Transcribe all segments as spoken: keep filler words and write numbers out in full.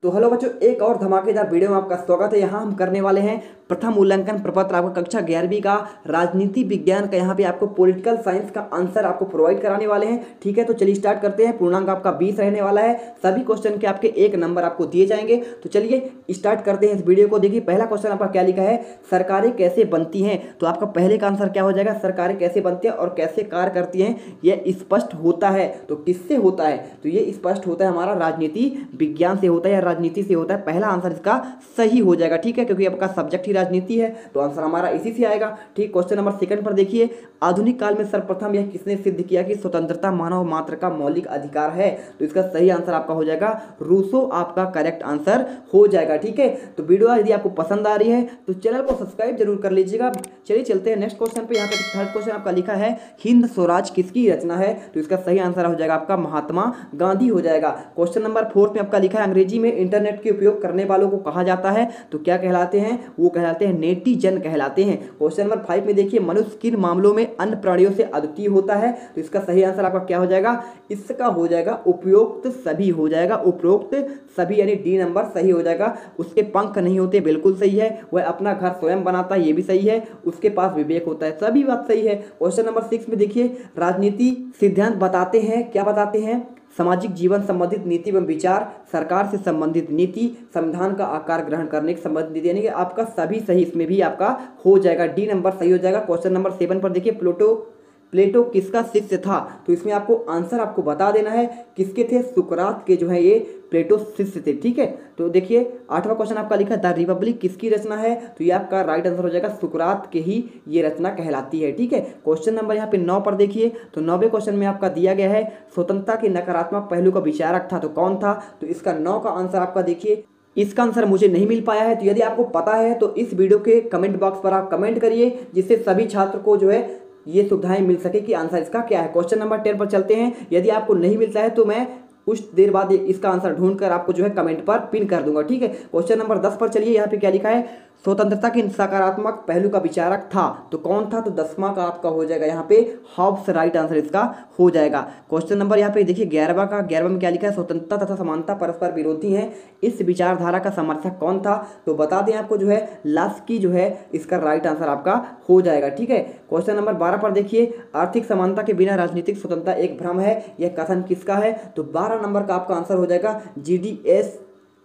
तो हेलो बच्चों, एक और धमाकेदार वीडियो में आपका स्वागत है। यहाँ हम करने वाले हैं प्रथम मूल्यांकन प्रपत्र आपका कक्षा ग्यारहवीं का राजनीति विज्ञान का। यहाँ पे आपको पॉलिटिकल साइंस का आंसर आपको प्रोवाइड कराने वाले हैं। ठीक है, तो चलिए स्टार्ट करते हैं। पूर्णांक आपका बीस रहने वाला है। सभी क्वेश्चन के आपके एक नंबर आपको दिए जाएंगे। तो चलिए स्टार्ट करते हैं इस वीडियो को। देखिए पहला क्वेश्चन आपका क्या लिखा है, सरकारें कैसे बनती हैं। तो आपका पहले का आंसर क्या हो जाएगा, सरकारें कैसे बनती हैं और कैसे कार्य करती हैं, यह स्पष्ट होता है। तो किससे होता है, तो ये स्पष्ट होता है हमारा राजनीति विज्ञान से होता है या राजनीति से होता है। पहला आंसर इसका सही हो जाएगा। ठीक है, क्योंकि आपका सब्जेक्ट ही राजनीति है तो आंसर हमारा इसी से आएगा। ठीक, क्वेश्चन नंबर सेकंड पर देखिए, आधुनिक काल में सर्वप्रथम यह किसने सिद्ध किया कि स्वतंत्रता मानव मात्र का मौलिक अधिकार है। तो इसका सही आंसर आपका हो जाएगा रूसो, आपका करेक्ट आंसर हो जाएगा। ठीक है, तो वीडियो यदि आपको पसंद आ रही है तो चैनल को सब्सक्राइब जरूर कर लीजिएगा। चलिए चलते हैं नेक्स्ट क्वेश्चन पे। यहाँ पे थर्ड क्वेश्चन आपका लिखा है, हिंद स्वराज किसकी रचना है। तो इसका सही आंसर हो जाएगा आपका महात्मा गांधी हो जाएगा। क्वेश्चन नंबर फोर्थ में आपका लिखा है, अंग्रेजी में इंटरनेट के उपयोग करने वालों को कहा जाता है। तो क्या कहलाते हैं, वो कहलाते हैं नेटिजन कहलाते हैं। क्वेश्चन नंबर फाइव में देखिए, मनुष्य किन मामलों में अन्य प्राणियों से अद्वितीय होता है। तो इसका सही आंसर आपका क्या हो जाएगा, इसका हो जाएगा उपरोक्त सभी हो जाएगा। उपरोक्त सभी यानी डी नंबर सही हो जाएगा। उसके पंख नहीं होते, बिल्कुल सही है। वह अपना घर स्वयं बनाता है, ये भी सही है। उसके पास विवेक होता है, सभी बात सही है। क्वेश्चन नंबर सिक्स में देखिए, राजनीति सिद्धांत बताते हैं, क्या बताते हैं, सामाजिक जीवन संबंधित नीति एवं विचार, सरकार से संबंधित नीति, संविधान का आकार ग्रहण करने के संबंधित नीति, यानी कि आपका सभी सही इसमें भी आपका हो जाएगा। डी नंबर सही हो जाएगा। क्वेश्चन नंबर सेवन पर देखिए, प्लूटो प्लेटो किसका शिष्य था। तो इसमें आपको आंसर आपको बता देना है किसके थे, सुकरात के जो है ये प्लेटो शिष्य थे। ठीक है, तो देखिए आठवां क्वेश्चन आपका लिखा है, द रिपब्लिक किसकी रचना है। तो ये आपका राइट आंसर हो जाएगा, सुकरात के ही ये रचना कहलाती है। ठीक है, क्वेश्चन नंबर यहाँ पे नौ पर देखिए, तो नौवे क्वेश्चन में आपका दिया गया है, स्वतंत्रता के नकारात्मक पहलू का विचारक था। तो कौन था, तो इसका नौ का आंसर आपका देखिए, इसका आंसर मुझे नहीं मिल पाया है। तो यदि आपको पता है तो इस वीडियो के कमेंट बॉक्स पर आप कमेंट करिए, जिससे सभी छात्र को जो है ये सुविधाएं मिल सके कि आंसर इसका क्या है। क्वेश्चन नंबर टेन पर चलते हैं। यदि आपको नहीं मिलता है तो मैं कुछ देर बाद इसका आंसर ढूंढकर आपको जो है कमेंट पर पिन कर दूंगा। ठीक है, क्वेश्चन नंबर दस पर चलिए। यहाँ पे क्या लिखा है, स्वतंत्रता के सकारात्मक पहलू का विचारक था। तो कौन था, तो दसवां का आपका हो जाएगा यहाँ पे हॉब्स, राइट आंसर इसका हो जाएगा। क्वेश्चन नंबर यहाँ पे देखिए ग्यारहवां का, ग्यारहवां में क्या लिखा है, स्वतंत्रता तथा समानता परस्पर विरोधी हैं, इस विचारधारा का समर्थक कौन था। तो बता दें आपको जो है लास्की जो है इसका राइट आंसर आपका हो जाएगा। ठीक है, क्वेश्चन नंबर बारह पर देखिए, आर्थिक समानता के बिना राजनीतिक स्वतंत्रता एक भ्रम है, यह कथन किसका है। तो बारह नंबर का आपका आंसर हो जाएगा जी डी एस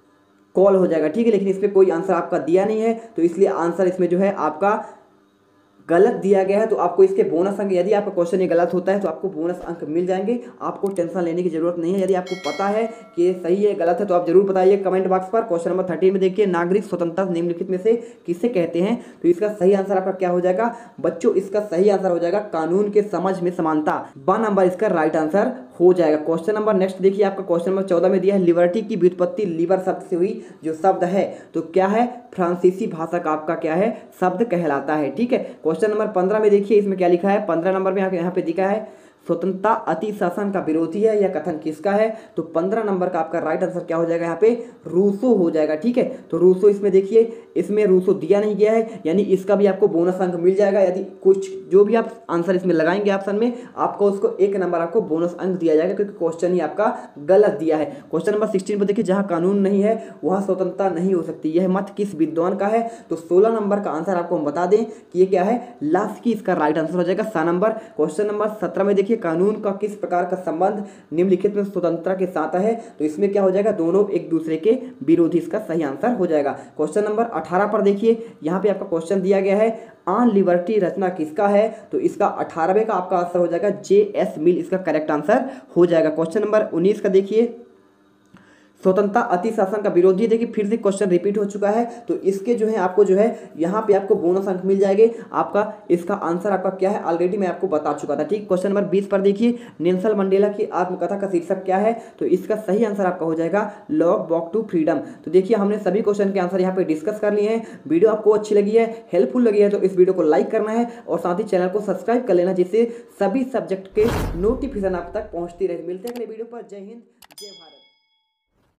कॉल हो जाएगा। ठीक है, लेकिन इस पर कोई आंसर आपका दिया नहीं है तो इसलिए आंसर इसमें जो है आपका गलत दिया गया है। तो आपको इसके बोनस अंक, यदि आपका क्वेश्चन ये गलत होता है तो आपको बोनस अंक मिल जाएंगे। आपको टेंशन लेने की जरूरत नहीं है। यदि आपको पता है कि ये सही है गलत है तो आप जरूर बताइए कमेंट बॉक्स पर। क्वेश्चन नंबर थर्टीन में देखिए, नागरिक स्वतंत्रता निम्नलिखित में से किसे कहते हैं। तो इसका सही आंसर आपका क्या हो जाएगा बच्चों, इसका सही आंसर हो जाएगा कानून के समझ में समानता। ब नंबर इसका राइट आंसर हो जाएगा। क्वेश्चन नंबर नेक्स्ट देखिए, आपका क्वेश्चन नंबर चौदह में दिया है, लिबर्टी की व्युत्पत्ति लीवर शब्द से हुई। जो शब्द है तो क्या है, फ्रांसीसी भाषा का आपका क्या है शब्द कहलाता है। ठीक है, क्वेश्चन नंबर पंद्रह में देखिए, इसमें क्या लिखा है, पंद्रह नंबर में यहाँ पे दिखा है, स्वतंत्रता अति शासन का विरोधी है, यह कथन किसका है। तो पंद्रह नंबर का आपका राइट आंसर क्या हो जाएगा, यहाँ पे रूसो हो जाएगा। ठीक है, तो रूसो इसमें देखिए, इसमें रूसो दिया नहीं गया है, यानी इसका भी आपको बोनस अंक मिल जाएगा। यदि कुछ जो भी आप आंसर इसमें लगाएंगे ऑप्शन में, आपको उसको एक नंबर आपको बोनस अंक दिया जाएगा, क्योंकि क्वेश्चन ही आपका गलत दिया है। क्वेश्चन नंबर सिक्सटीन पर देखिए, जहाँ कानून नहीं है वहाँ स्वतंत्रता नहीं हो सकती, यह मत किस विद्वान का है। तो सोलह नंबर का आंसर आपको हम बता दें कि ये क्या है, लास्की, इसका राइट आंसर हो जाएगा सा नंबर। क्वेश्चन नंबर सत्रह में देखिए, कानून का किस प्रकार का संबंध निम्नलिखित में स्वतंत्रता के साथ है। तो इसमें क्या हो जाएगा, दोनों एक दूसरे के विरोधी, इसका सही आंसर हो जाएगा। क्वेश्चन नंबर अठारह पर देखिए, यहाँ पे आपका क्वेश्चन दिया गया है, ऑन लिबर्टी रचना किसका है। तो इसका अठारहवें का आपका आंसर हो जाएगा जे एस मिल, इसका करेक्ट आंसर हो जाएगा। क्वेश्चन नंबर उन्नीस का देखिए, स्वतंत्रता अति शासन का विरोधी। देखिए फिर से क्वेश्चन रिपीट हो चुका है, तो इसके जो है आपको जो है यहाँ पे आपको बोनस अंक मिल जाएंगे। आपका इसका आंसर आपका क्या है, ऑलरेडी मैं आपको बता चुका था। ठीक, क्वेश्चन नंबर बीस पर देखिए, नेल्सन मंडेला की आत्मकथा का शीर्षक क्या है। तो इसका सही आंसर आपका हो जाएगा लॉग वॉक टू फ्रीडम। तो देखिए हमने सभी क्वेश्चन के आंसर यहाँ पे डिस्कस कर लिए हैं। वीडियो आपको अच्छी लगी है, हेल्पफुल लगी है तो इस वीडियो को लाइक करना है और साथ ही चैनल को सब्सक्राइब कर लेना, जिससे सभी सब्जेक्ट के नोटिफिकेशन आप तक पहुँचती रहे। मिलते हैं अगले वीडियो पर। जय हिंद, जय भारत।